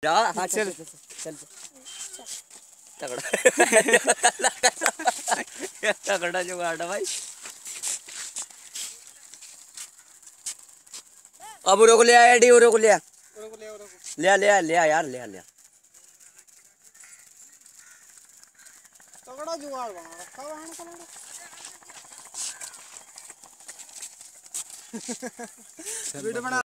जा हाँ चल चल तगड़ा तगड़ा जुगाड़ है भाई। अब उरो को ले आया डी उरो को ले आ ले आ यार ले आ तगड़ा जुगाड़ बना रखा है। वीडियो बना